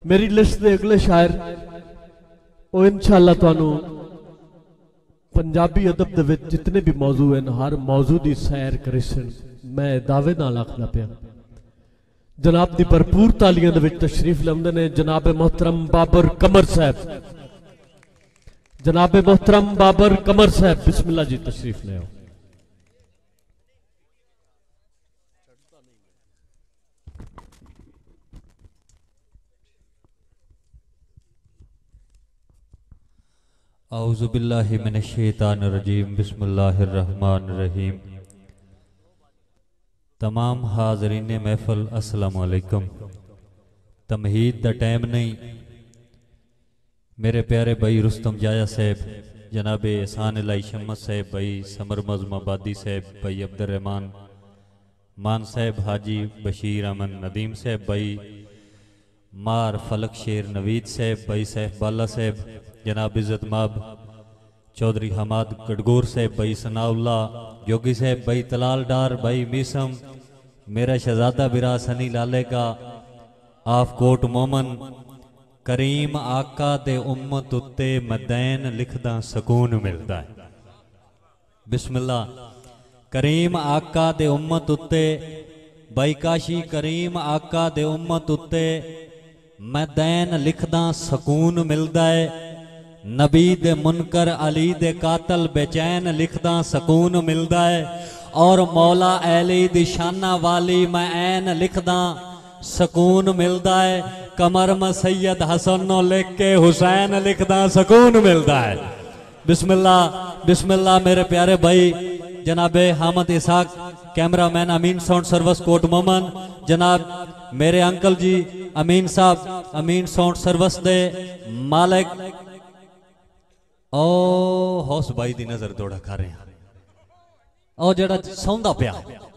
मेरी लिस्ट के अगले शायर वो इंशाअल्लाह तुहानू पंजाबी अदब दे विच जितने भी मौजू हैं हर मौजू की सैर करिसन मैं दावे नाल आखदा पिया। जनाब दी भरपूर तालियां दे विच तशरीफ लाउंदे ने जनाब मोहतरम बाबर कमर साहब। जनाब मोहतरम बाबर कमर साहब बिस्मिल्लाह जी तशरीफ ले आओ। औज़ु बिल्लाहि मिनश शैतानिर रजीम बिस्मिल्लाहिर रहमानिर रहीम। तमाम हाज़रीन महफल अस्सलामु अलैकुम। तमहीद दा टाइम नहीं, मेरे प्यारे भाई रुस्तम जाया साहब, जनाब एहसान इलाही शम्मत साहब, भाई समर मज़माबादी साहब, भाई अब्दुर रहमान मान साहब, हाजी बशीर अमन नदीम साहब, भाई मार फलक शेर नवीद साहब, भाई सैफ बाला साहब, जनाब इज़्ज़त माब चौधरी हमाद गडगोर साहब, भाई सनाउल्ला योगी साहब, भाई तलाल डार, भाई मीसम, मेरा शहजादा बिरा सनी लाले का आफकोट मोमन, करीम आका दे उम्मत उत्ते मदैन लिखदा सकून मिलता है। बिस्मिल्लाह। करीम आका दे उम्मत उत्ते, भाई काशी करीम आका दे उम्मत उत्ते मदैन लिखदा सकून मिलता है। नबी दे मुनकर अली दे कातल बेचैन लिखदा सकून मिलता है। और मौला अली दी शाना वाली मैं ऐन लिखदा सकून मिलता है। कमर में सैयद हसन लिख के हुसैन लिखदा सकून मिलता है। बिस्मिल्लाह बिस्मिल्लाह। मेरे प्यारे भाई जनाबे Hamid Ishaq cameraman Amin sound service कोट मोमन, जनाब मेरे अंकल जी अमीन साहब अमीन साउंड सर्विस दे मालिक ओ हौस भाई दी नजर दौड़ा कर रहे हैं। ओ जड़ा सौंदा पिया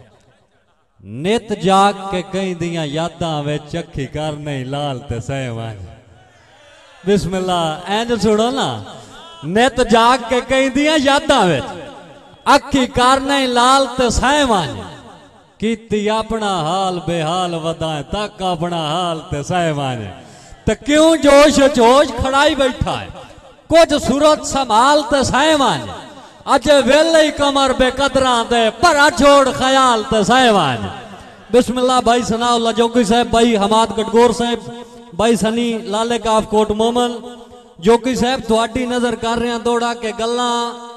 नित जाग के कई दियां यादां विच अखी कर नहीं लाल ते सहवान। बिस्मिल्लाह। इंज सुनो ना, नित जाग के कई दियां यादां विच अखी कर नहीं लाल ते सहवान। कीती अपना हाल बेहाल वदाए तक अपना हाल ते सहवान। ते क्यों जोश जोश खड़ाई बैठा है, कुछ सूरत संभाल ते सहवान। अज वेले ही कमर बेकदरा दे भरा छोड़ ख्याल ते सहवान। बिस्मिल्लाह। भाई सनाउल्ला जोगी साहब, भाई हमाद गडगोर साहब, भाई सनी लाले काफ कोट मोमन जोगी साहब थोड़ी नजर कर रहे हैं दौड़ा के गल्लां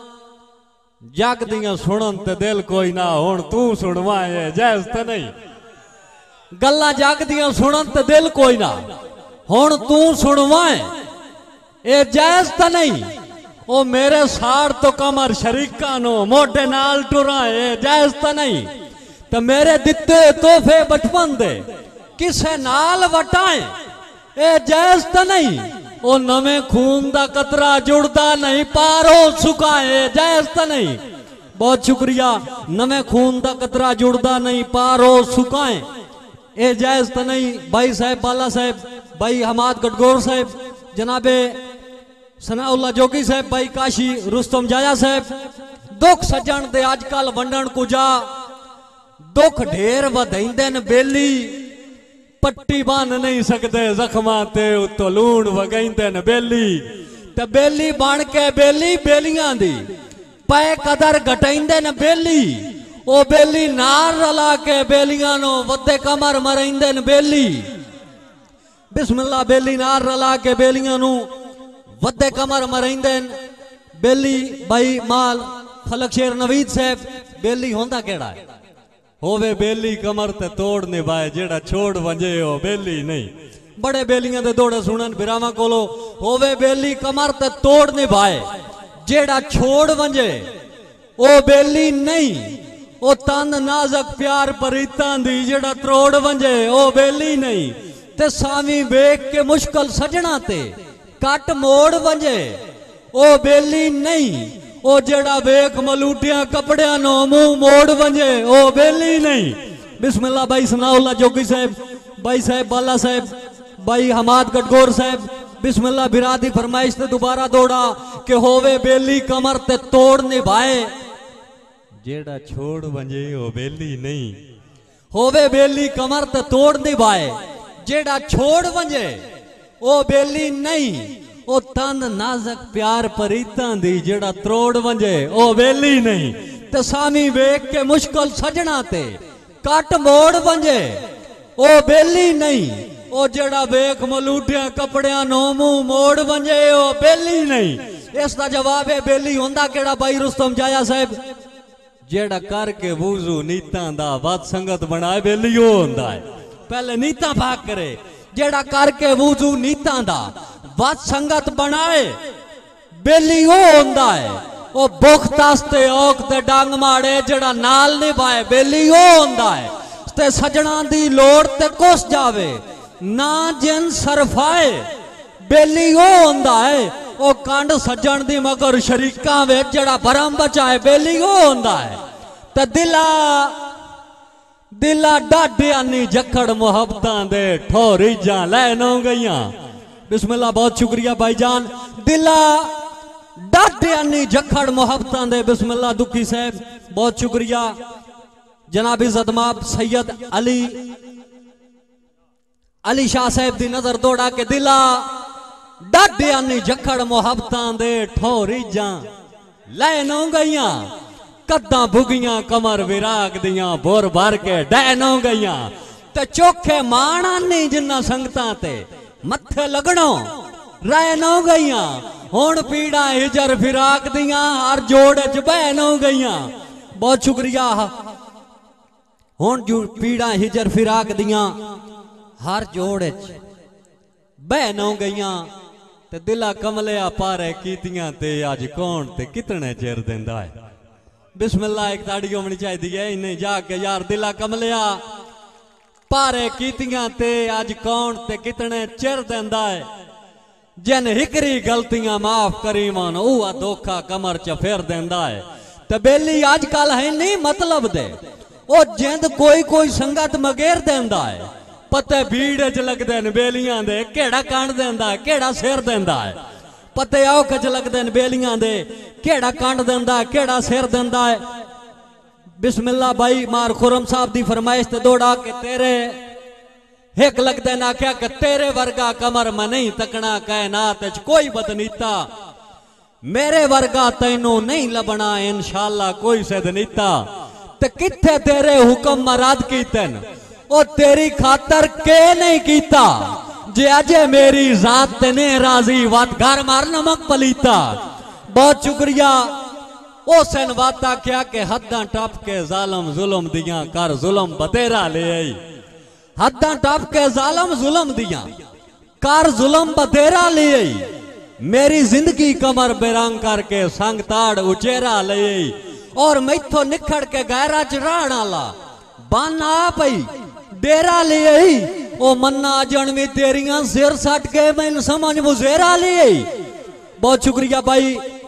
जग दियां सुनन ते दिल कोई ना हुण तू सुनवाए जायज ते नहीं। गल्लां जग दियां सुनन ते दिल कोई ना हुण तू सुनवाए ए जायज ते नहीं। ओ मेरे साड़ तो कमर शरीका नो मोटे नाल टुराए जायज ते नहीं। ते मेरे दिते तोहफे बचपन दे किसे नाल वटाए ए जायज ते नहीं। ओ नवे खून दा कतरा जुड़दा नहीं पारो सुकाए जायज ते नहीं। बहुत शुक्रिया। नवे खून दा कतरा जुड़दा नहीं पारो सुकाए ए जायज ते नहीं। भाई साहब बाला साहब, भाई हमाद गडगोर साहब, जनाबे सनाउल्ला जोगी साहब, भाई काशी रुस्तम जाया साहब। दुख सज्जन दे अजकल वंडन कुजा, दुख ढेर वधाइंदे न बेली, पट्टी बन नहीं सकते जख्मा ते उत्तो लूण वगाइंदे न बेली। ते बेली बन के बेली बेलियां दी पै कदर घटाइंदे न बेली। ओ बेली नार रला के बेलियां नो वद्दे कमर मराइंदे न बेली। बिस्मिल्लाह। बेली नार रला के बेलियां नु वद्दे कमर मराइंदे बेली। भाई माल फलक शेर नवीद साहब, बेली होंदा केड़ा है? होवे बेली कमर ते तोड़ निभाए, जेड़ा छोड़ वंजे हो बेली नहीं। बड़े बेलियां दे दौड़े सुनन बिरावा कोलो। होवे बेली कमर ते तोड़ निभाए, जेड़ा छोड़ वंजे ओ बेली नहीं। ओ तन नाजक प्यार परीतां दी जेड़ा त्रोड़ वंजे ओ बेली नहीं। ते सावी वेख के मुश्किल सजना ते कट मोड़ वंजे ओ बेली नहीं। ओ जेड़ा वेख मलूटिया कपड़िया नो मुंह मोड़ वंजे ओ बेली नहीं। बिस्मिल्लाह। भाई सनाउल्ला जोगी साहब, भाई साहब बाला साहब, भाई हमाद गडगोर साहब, बिस्मिल्लाह। बिरादी फरमाइश ते दोबारा दौड़ा के होवे बेली कमर ते तोड़ निभाए, जेड़ा छोड़ वंजे ओ बेली नहीं। होवे बेली कमर ते तोड़ निभाए, जेड़ा छोड़ वंजे ओ बेली नहीं, ओ तन नाजक प्यार परीतां दी जेड़ा त्रोड़ वंजे ओ बेली नहीं। ते सामी वेख के मुश्किल सजना ते कट मोड़ वंजे ओ बेली नहीं। ओ जेड़ा वेख मलूटिया कपड़ियां नो मुंह मोड़ वंजे ओ बेली नहीं। इसका जवाब है बेली होंदा केड़ा भाई रुस्तम जाया साहब, जेड़ा करके वुजू नीतां दा वत संगत बनाए बेली ओ होंदा है। पहले नीता भाग करे, जेड़ा करके वुजू नीतां दा वत संगत बनाए बेली ओ होंदा है। ओ भुख तास्ते औक ते डंग मारे जेड़ा नाल निभाए बेली ओ होंदा है। ते सजना दी लोड़ ते कोस जावे ना जिन सरफाए बेली ओ होंदा है। ओ कंड सज्जन दी मगर शरीकां विच जेड़ा भरम बचाए बेली ओ होंदा है। ते दिला डाडिया नी जखड़ मुहब्बतां दे ठोरीजां लैनो गईयां। बिस्मिल्लाह, बहुत शुक्रिया भाईजान। दिला डाडिया नी जखड़ मुहब्बतां दे, बिस्मिल्लाह दुखी साहब बहुत शुक्रिया। जनाब इज़्ज़तमाब सैयद अली शाह साहब दी नजर दौड़ा के दिला डाडिया नी जखड़ मुहब्बतां दे ठोरीजां लैनो गईयां। कद्दां भुगियां कमर विराग दियां बोर भर के डैनो गईयां। ते चोखे माणा नहीं जिन्ना संगतां ते मत्थे लगणो रहनो गईयां। हुण पीड़ा हिजर फिराक दियां हर जोड़ च बहनो गईयां। बहुत शुक्रिया। हुण जो पीड़ा हिजर फिराक दियां हर जोड़ च बहनो गईयां। ते दिला कमलिया पारे कीतियां ते अज कौन ते कितने चिर दिंदा है। बिस्मिल्लाह, एक ताड़ी होनी चाहिए इन्हें जाके यार दिला कमलिया पारे कीतियां ते अज कौन ते कितने चिर दिंदा है। जिन हिकरी गलतियां माफ करी मन उहा धोखा कमर च फेर दिंदा है। ते बेली अजकल है नहीं मतलब दे ओ जिंद कोई कोई संगत मगेर दिंदा है। पते भीड़ च लगदे न बेलियां दे केड़ा कंड दिंदा है केड़ा सिर दिंदा है। पते औख च लगदे न बेलियां दे केड़ा कंड दिंदा है केड़ा सिर दिंदा है। बिस्मिल्लाह भाई मार खुरम साहब दी फरमाइश ते दौड़ा के तेरे हिक लगदे ना क्या कि तेरे वर्गा कमर में नहीं तकना कायनात च कोई बदनीता। मेरे वर्गा तैनू नहीं लबना इंशाअल्लाह कोई सदनीता। ते किथे तेरे हुक्म मराद कीतन ओ तेरी खातर के नहीं कीता। जे अजे मेरी जात ते ने राजी वात घर मार नमक पलीता। बहुत शुक्रिया। ओसन वाता क्या के हद्दां टप के जालम जुल्म दियां कर जुल्म बतेरा ले आई। हद्दां टप के जालम जुल्म दियां कर जुल्म बतेरा ले आई। मेरी जिंदगी कमर बेरंग करके संग ताड़ उचेरा ले आई। और मैथों निखड़ के गैरा च रहण आला बन आ पई डेरा ले आई। ओ मन्ना जनवी तेरियां सिर सट के मैनू समझ मुजेरा ले आई। बहुत शुक्रिया भाई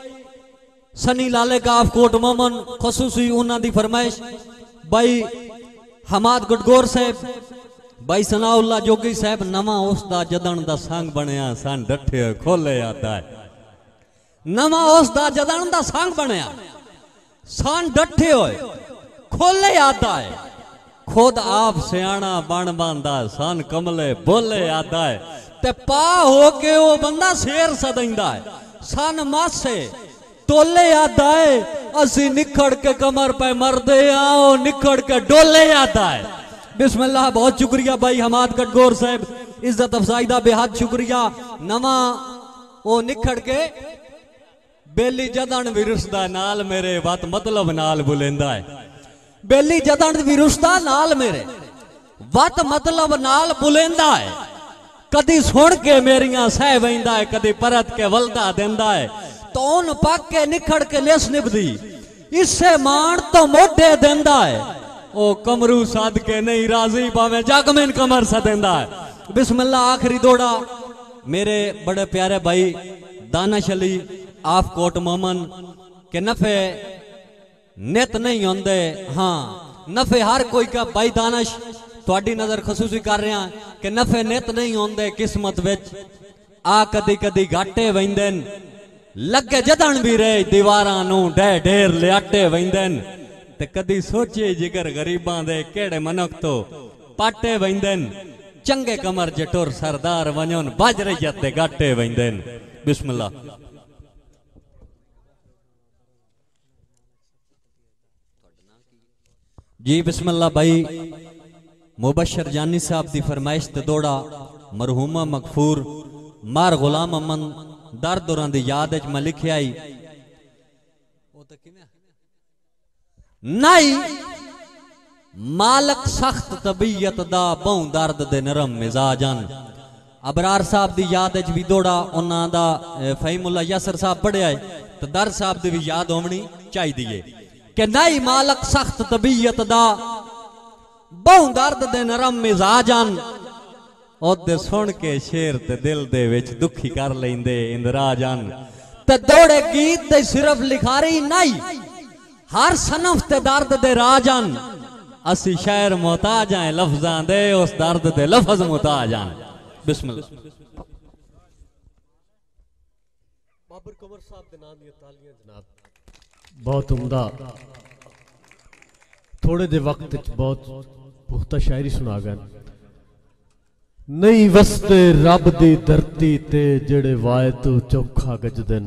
सनी लाले काफ कोट मोमन खसूसी उन्हां दी फरमाइश। भाई हमाद गुडगोर साहब, भाई सनाउल्ला जोगी साहब नवा उसदा जदन दा संग बनया सन डठे खोले आता है। नवा उसदा जदन दा संग बनया सन डठे होए खोले आता है। खुद आप सियाणा बन बांदा सन कमले बोले आता है। ते पा हो के वो बंदा शेर सदैंदा है सन मासे तोले आता है। असी निखड़ के कमर पे मरदे आओ निखड़ के डोले आता है। बिस्मिल्लाह, बहुत शुक्रिया भाई हमाद गटगोर साहब इज्जत अफजाई दा बेहद शुक्रिया। नवा वो निखड़ के बेली जदन विरुसदा नाल मेरे वत मतलब नाल बुलेंदा है। बेली जदन विरुसदा नाल मेरे वत मतलब नाल बुलेंदा है। कदी सुन के मेरियां सह वहिंदा है कदी परत के वलदा देंदा है। तो उन पक के निखड़ के लेस निभदी इससे मान तो मोढे देंदा है। ओ कमरू साध के नहीं राजी पावे जग में कमर सदेंदा है। बिस्मिल्लाह, आखिरी दौड़ा मेरे बड़े प्यारे भाई दानिश अली आप कोट मोमन के नफे नित नहीं होंदे। हाँ नफे हर कोई का भाई दानिश थोड़ी नजर खसूसी कर रहे हैं कि नफे नित नहीं होंदे किस्मत विच आ कदी कदी घाटे वहिंदन लगे जदन भी रहे दीवारां नू ढेर ढेर लियाटे वहिंदन। ते कदी सोचे जिगर गरीबां दे केड़े मनक तो पाटे वहिंदन। चंगे कमर जटुर सरदार वञोन बज रैयत दे गाटे वेंदे न। बिस्मिल्लाह। जी बिस्मिल्लाह भाई मुबशर जानी साहब दी फरमाइश ते दौड़ा मरहूमा मगफूर मार गुलाम अमन दर दौरान दी याद च मैं लिखे आई नहीं मालक सख्त तबीयत दा बहु दर्द दे नरम मिजाजन। अबरार साहब दी याद च भी दौड़ा उन्हां दा फहीमुल्ला यासर साहब पढ़िया है तो दर साहब दी भी याद होनी चाहिए कि नहीं मालक सख्त तबीयत दा बहु दर्द दे नरम मिजाजन। ओदे सुन के शेर ते दिल दे विच दुखी कर लेंदे इंदराजन। ते दौड़े गीत ते सिर्फ लिखारी नहीं हर सनफ ते दर्द दे राजन। असी शायर मोहताज हैं लफ्जां दे उस दर्द दे लफ्ज मोहताज हैं। बिस्मिल्लाह। बाबर कमर साहब दे नाम दी तालियां जनाब बहुत उम्दा थोड़े दे वक्त बहुत पुख्ता शायरी सुना गए। नहीं वसते रब दी धरती ते जेड़े वाए तू चौखा गजदन।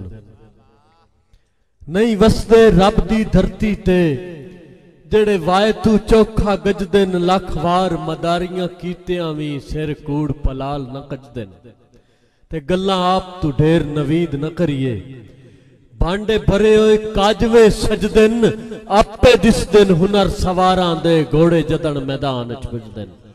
नहीं वसते रब दी धरती ते जेड़े वाए तू चौखा गजदन। लख वार मदारियां कीतियां भी सिर कूड़ पलाल न कजदन। ते गल्लां आप तू ढेर नवीद न करिए भांडे भरे होए काजवे सजदन। आपे दिस दिन हुनर सवारां दे घोड़े जदन मैदान च पुजदन।